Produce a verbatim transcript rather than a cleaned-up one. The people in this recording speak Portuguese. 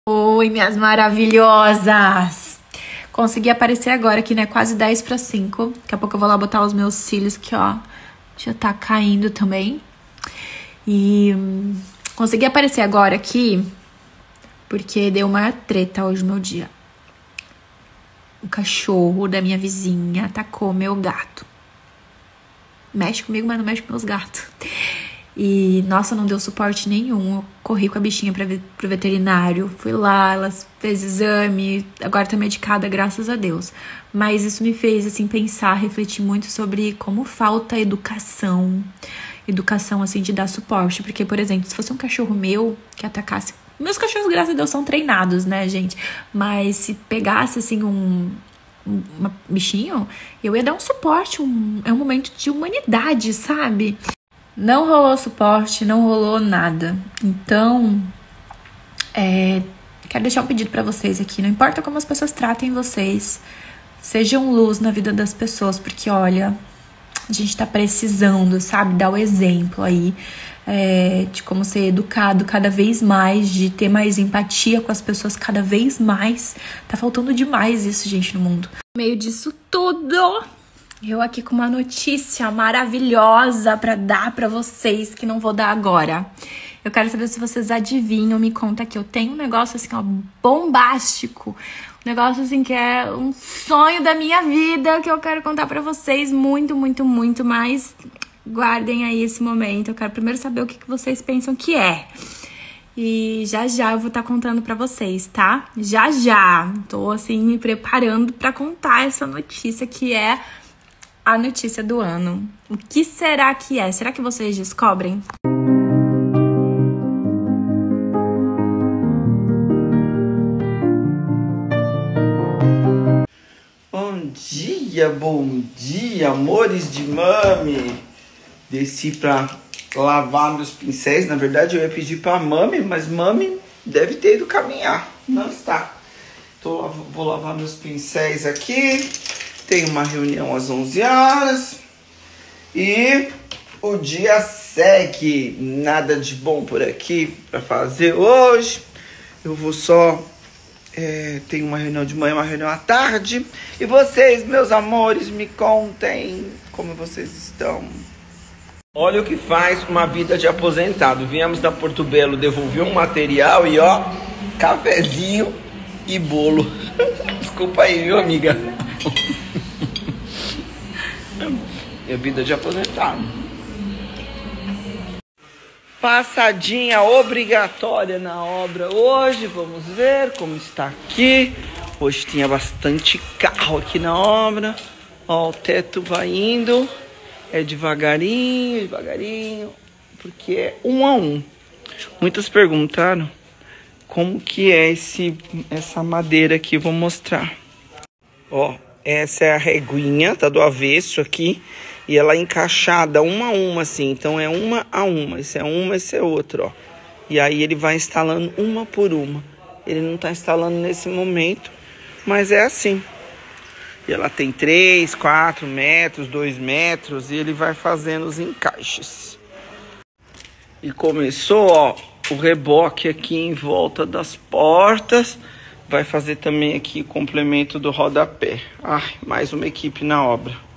Oi, minhas maravilhosas! Consegui aparecer agora aqui, né? Quase dez para cinco. Daqui a pouco eu vou lá botar os meus cílios que, ó, já tá caindo também. E hum, consegui aparecer agora aqui porque deu uma treta hoje no meu dia. O cachorro da minha vizinha atacou meu gato. Mexe comigo, mas não mexe com meus gatos. E, nossa, não deu suporte nenhum. Eu corri com a bichinha pra, pro veterinário. Fui lá, ela fez exame. Agora tá medicada, graças a Deus. Mas isso me fez, assim, pensar, refletir muito sobre como falta educação. Educação, assim, de dar suporte. Porque, por exemplo, se fosse um cachorro meu que atacasse... Meus cachorros, graças a Deus, são treinados, né, gente? Mas se pegasse, assim, um... um bichinho, eu ia dar um suporte. Um, é um momento de humanidade, sabe? Não rolou suporte, não rolou nada. Então, é, quero deixar um pedido pra vocês aqui. Não importa como as pessoas tratem vocês, sejam luz na vida das pessoas, porque, olha, a gente tá precisando, sabe, dar o exemplo aí é, de como ser educado cada vez mais, de ter mais empatia com as pessoas cada vez mais. Tá faltando demais isso, gente, no mundo. No meio disso tudo, eu aqui com uma notícia maravilhosa pra dar pra vocês, que não vou dar agora. Eu quero saber se vocês adivinham, me conta aqui. Eu tenho um negócio assim, ó, bombástico. Um negócio assim que é um sonho da minha vida, que eu quero contar pra vocês muito, muito, muito. Mas guardem aí esse momento. Eu quero primeiro saber o que vocês pensam que é. E já já eu vou estar contando pra vocês, tá? Já já. Tô assim me preparando pra contar essa notícia que é... a notícia do ano. O que será que é? Será que vocês descobrem? Bom dia, bom dia, amores de mami. Desci pra lavar meus pincéis. Na verdade, eu ia pedir pra mami, mas mami deve ter ido caminhar. Não está. Tô, vou lavar meus pincéis aqui. Tem uma reunião às onze horas e o dia segue. Nada de bom por aqui para fazer hoje. Eu vou só... É, tem uma reunião de manhã, uma reunião à tarde. E vocês, meus amores, me contem como vocês estão. Olha o que faz uma vida de aposentado. Viemos da Porto Belo devolver um material e ó, cafezinho e bolo. Desculpa aí, viu, amiga? É vida de aposentado. Passadinha obrigatória na obra hoje. Vamos ver como está aqui. Hoje tinha bastante carro aqui na obra. Ó, o teto vai indo. É devagarinho, devagarinho. Porque é um a um. Muitas perguntaram como que é esse, essa madeira aqui. Vou mostrar. Ó, essa é a reguinha, tá do avesso aqui. E ela é encaixada uma a uma, assim. Então é uma a uma. Esse é uma, esse é outro, ó. E aí ele vai instalando uma por uma. Ele não tá instalando nesse momento, mas é assim. E ela tem três, quatro metros, dois metros. E ele vai fazendo os encaixes. E começou, ó, o reboque aqui em volta das portas. Vai fazer também aqui o complemento do rodapé. Ai, mais uma equipe na obra.